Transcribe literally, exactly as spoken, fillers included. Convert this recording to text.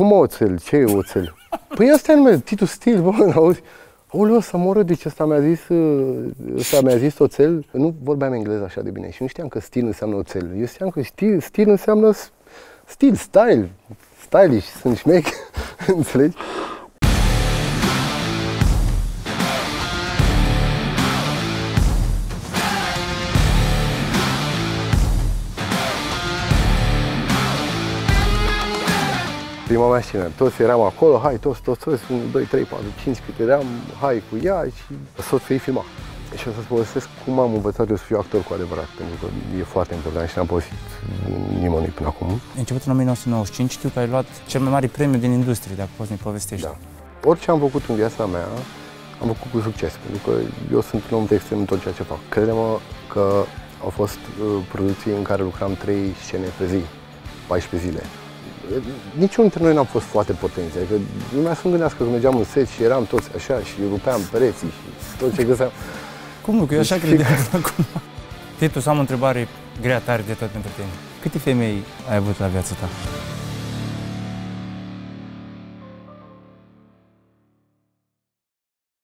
Cum oțel? Ce e oțel? Păi ăsta e numele, Titus Stil, bă, auzi? Oleu, să moră, deci ăsta mi-a zis, ăsta mi-a zis oțel. Nu vorbeam engleză așa de bine și nu știam că stil înseamnă oțel. Eu știam că stil, stil înseamnă stil, style, stylish, sunt șmec, înțelegi? Prima mea scenă, toți eram acolo, hai, toți, toți, toți, unu, doi, trei, patru, cinci, cât eram, hai cu ea și soțul ei filma. Și o să-ți povestesc cum am învățat eu să fiu actor cu adevărat, pentru că e foarte important și n-am povestit nimănui până acum. Început în o mie nouă sute nouăzeci și cinci, știu că ai luat cel mai mare premiu din industrie, dacă poți să-mi povestești. Da. Orice am făcut în viața mea, am făcut cu succes, pentru că eu sunt un om de extrem în tot ceea ce fac. Crede-mă că au fost uh, producții în care lucram trei scene pe zi, paisprezece zile. Niciunul dintre noi n-am fost foarte potenți, adică lumea să-mi gândească că mergeam în set și eram toți așa și rupeam pereții și tot ce găseam. Cum nu? Că eu așa credeam până acum. Titus, am o întrebare grea tare de tot pentru tine. Câte femei ai avut la viața ta?